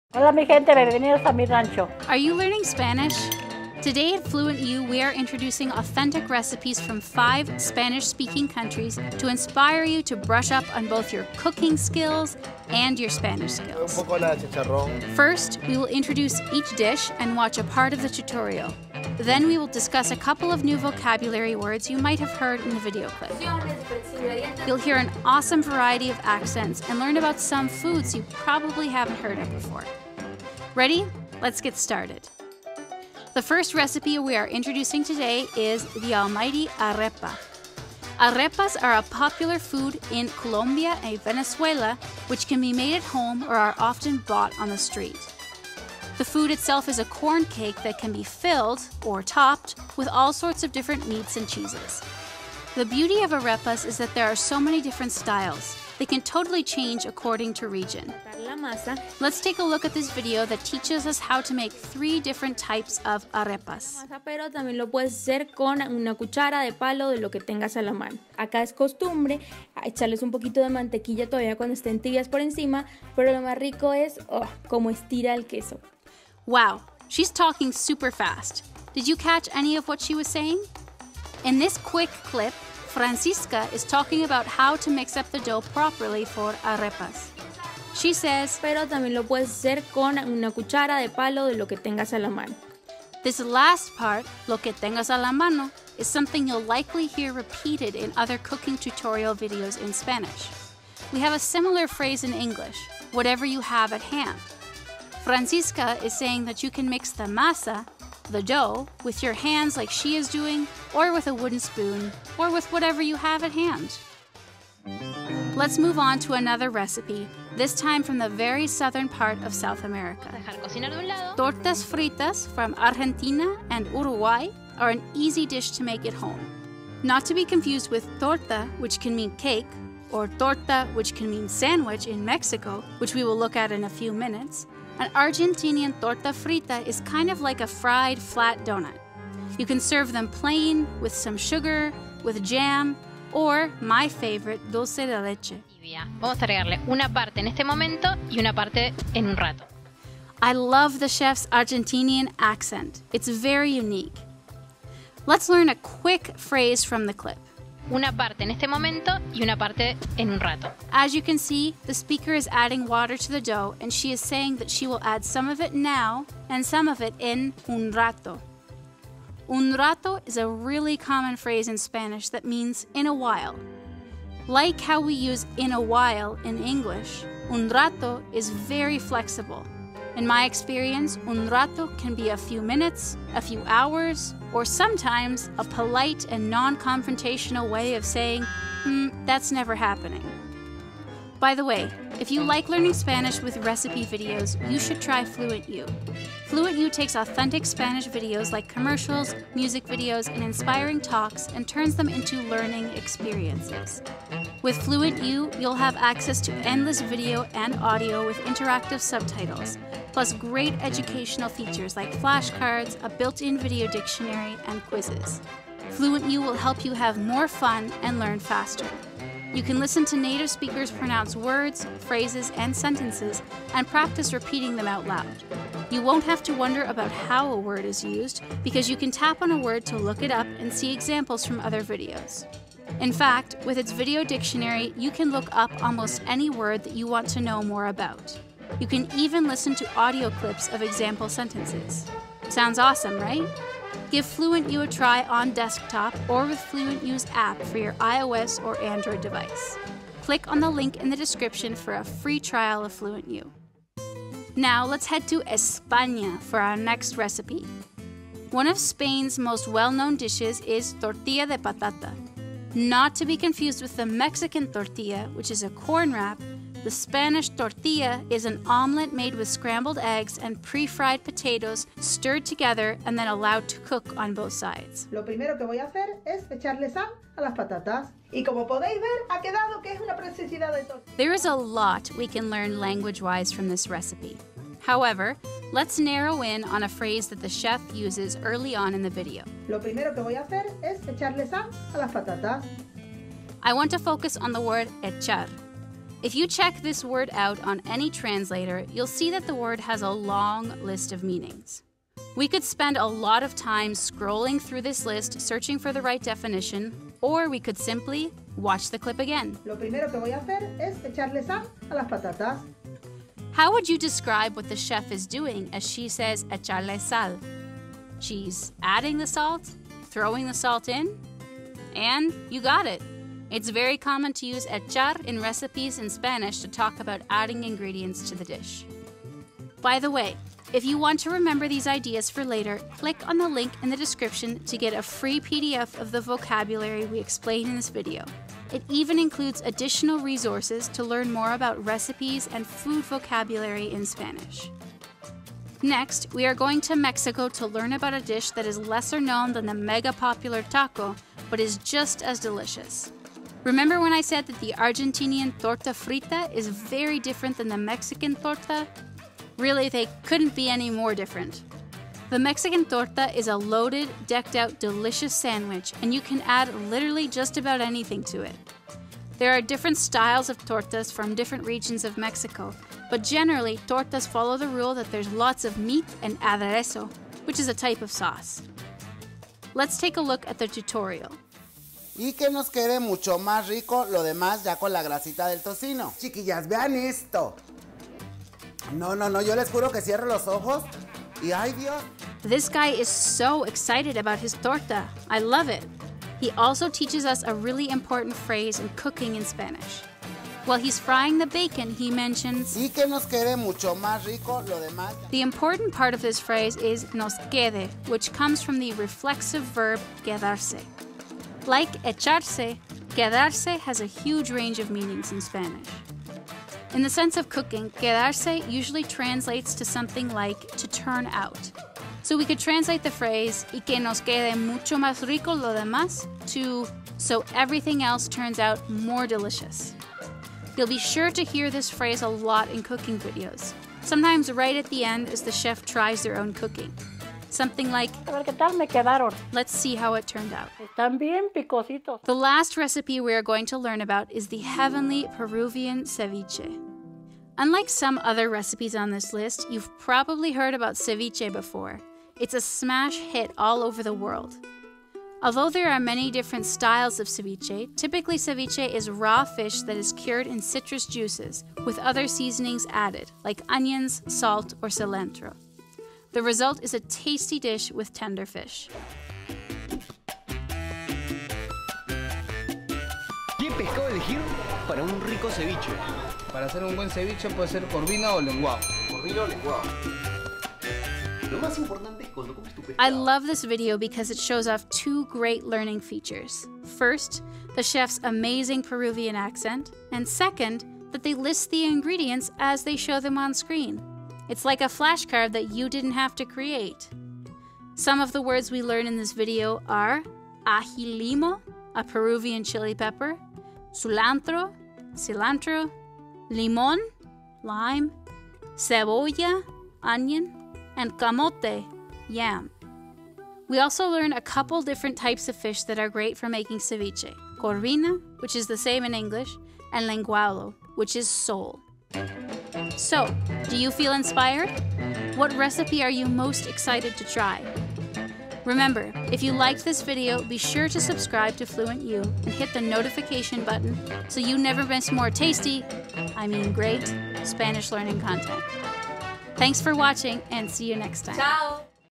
Hola mi gente, bienvenidos a mi rancho. Are you learning Spanish? Today at Fluent U, we are introducing authentic recipes from 5 Spanish-speaking countries to inspire you to brush up on both your cooking skills and your Spanish skills. First, we will introduce each dish and watch a part of the tutorial. Then we will discuss a couple of new vocabulary words you might have heard in the video clip. You'll hear an awesome variety of accents and learn about some foods you probably haven't heard of before. Ready? Let's get started. The first recipe we are introducing today is the almighty arepa. Arepas are a popular food in Colombia and Venezuela, which can be made at home or are often bought on the street. The food itself is a corn cake that can be filled, or topped, with all sorts of different meats and cheeses. The beauty of arepas is that there are so many different styles. They can totally change according to region. Let's take a look at this video that teaches us how to make 3 different types of arepas. Pero también lo puedes hacer con una cuchara de palo de lo que tengas a la mano. Acá es costumbre echarles un poquito de mantequilla todavía cuando estén tibias por encima, pero lo más rico es como estira el queso. Wow, she's talking super fast. Did you catch any of what she was saying? In this quick clip, Francisca is talking about how to mix up the dough properly for arepas. She says, pero también lo puedes hacer con una cuchara de palo de lo que tengas a la mano. This last part, lo que tengas a la mano, is something you'll likely hear repeated in other cooking tutorial videos in Spanish. We have a similar phrase in English, whatever you have at hand. Francisca is saying that you can mix the masa, the dough, with your hands like she is doing, or with a wooden spoon, or with whatever you have at hand. Let's move on to another recipe, this time from the very southern part of South America. Tortas fritas from Argentina and Uruguay are an easy dish to make at home. Not to be confused with torta, which can mean cake, or torta, which can mean sandwich in Mexico, which we will look at in a few minutes. An Argentinian torta frita is kind of like a fried flat donut. You can serve them plain, with some sugar, with jam, or, my favorite, dulce de leche. Vamos a agregarle una parte en este momento y una parte en un rato. I love the chef's Argentinian accent. It's very unique. Let's learn a quick phrase from the clip. Una parte en este momento y una parte en un rato. As you can see, the speaker is adding water to the dough, and she is saying that she will add some of it now and some of it in un rato. Un rato is a really common phrase in Spanish that means in a while. Like how we use in a while in English, un rato is very flexible. In my experience, un rato can be a few minutes, a few hours, or sometimes a polite and non-confrontational way of saying, that's never happening. By the way, if you like learning Spanish with recipe videos, you should try Fluent U. Fluent U takes authentic Spanish videos like commercials, music videos, and inspiring talks and turns them into learning experiences. With Fluent U, you'll have access to endless video and audio with interactive subtitles, plus great educational features like flashcards, a built-in video dictionary, and quizzes. Fluent U will help you have more fun and learn faster. You can listen to native speakers pronounce words, phrases, and sentences, and practice repeating them out loud. You won't have to wonder about how a word is used, because you can tap on a word to look it up and see examples from other videos. In fact, with its video dictionary, you can look up almost any word that you want to know more about. You can even listen to audio clips of example sentences. Sounds awesome, right? Give Fluent U a try on desktop or with Fluent U's app for your iOS or Android device. Click on the link in the description for a free trial of Fluent U. Now let's head to España for our next recipe. One of Spain's most well-known dishes is tortilla de patata. Not to be confused with the Mexican tortilla, which is a corn wrap, the Spanish tortilla is an omelet made with scrambled eggs and pre-fried potatoes stirred together and then allowed to cook on both sides. Lo primero que voy a hacer es echarle sal a las patatas. Y como podéis ver, ha quedado que es una preciosidad de tortilla. There is a lot we can learn language-wise from this recipe. However, let's narrow in on a phrase that the chef uses early on in the video. Lo primero que voy a hacer es echarle sal a las patatas. I want to focus on the word echar. If you check this word out on any translator, you'll see that the word has a long list of meanings. We could spend a lot of time scrolling through this list searching for the right definition, or we could simply watch the clip again. Lo primero que voy a hacer es echarle sal a las patatas. How would you describe what the chef is doing as she says echarle sal? She's adding the salt, throwing the salt in, and you got it. It's very common to use echar in recipes in Spanish to talk about adding ingredients to the dish. By the way, if you want to remember these ideas for later, click on the link in the description to get a free PDF of the vocabulary we explain in this video. It even includes additional resources to learn more about recipes and food vocabulary in Spanish. Next, we are going to Mexico to learn about a dish that is lesser known than the mega popular taco, but is just as delicious. Remember when I said that the Argentinian torta frita is very different than the Mexican torta? Really, they couldn't be any more different. The Mexican torta is a loaded, decked-out, delicious sandwich, and you can add literally just about anything to it. There are different styles of tortas from different regions of Mexico, but generally, tortas follow the rule that there's lots of meat and aderezo, which is a type of sauce. Let's take a look at the tutorial. Y que nos quede mucho más rico lo demás ya con la grasita del tocino. Chiquillas, vean esto. No, yo les juro que cierro los ojos y ay Dios. This guy is so excited about his torta. I love it. He also teaches us a really important phrase in cooking in Spanish. While he's frying the bacon, he mentions, Y que nos quede mucho más rico lo demás. The important part of this phrase is nos quede, which comes from the reflexive verb quedarse. Like echarse, quedarse has a huge range of meanings in Spanish. In the sense of cooking, quedarse usually translates to something like to turn out. So we could translate the phrase y que nos quede mucho más rico lo demás to so everything else turns out more delicious. You'll be sure to hear this phrase a lot in cooking videos, sometimes right at the end as the chef tries their own cooking. Something like, A ver qué tal me quedaron. let's see how it turned out. Están bien picositos. The last recipe we are going to learn about is the heavenly Peruvian ceviche. Unlike some other recipes on this list, you've probably heard about ceviche before. It's a smash hit all over the world. Although there are many different styles of ceviche, typically ceviche is raw fish that is cured in citrus juices with other seasonings added, like onions, salt, or cilantro. The result is a tasty dish with tender fish. ¿Qué pescado elegir para un rico ceviche? Para hacer un buen ceviche puede ser corvina o lenguado. Corvino o lenguado. Lo más importante es cuando comes tu pescado. I love this video because it shows off two great learning features. First, the chef's amazing Peruvian accent, and second, that they list the ingredients as they show them on screen. It's like a flashcard that you didn't have to create. Some of the words we learn in this video are ají limo, a Peruvian chili pepper, cilantro, limón, lime, cebolla, onion, and camote, yam. We also learn a couple different types of fish that are great for making ceviche. Corvina, which is the same in English, and lenguado, which is sole. So, do you feel inspired? What recipe are you most excited to try? Remember, if you liked this video, be sure to subscribe to Fluent U and hit the notification button so you never miss more tasty, great, Spanish learning content. Thanks for watching and see you next time. Chao.